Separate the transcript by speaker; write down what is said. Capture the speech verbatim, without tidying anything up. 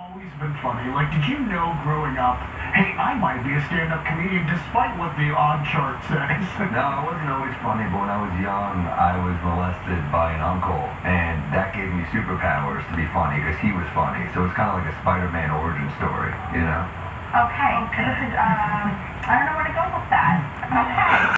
Speaker 1: always been funny? Like, did you know growing up, hey, I might be a stand-up comedian despite what the odd chart says?
Speaker 2: No, I wasn't always funny, but when I was young, I was molested by an uncle, and that gave me superpowers to be funny, because he was funny. So it's kind of like a Spider-Man origin story, you know?
Speaker 3: Okay, because uh, I don't know where to go with that. Okay.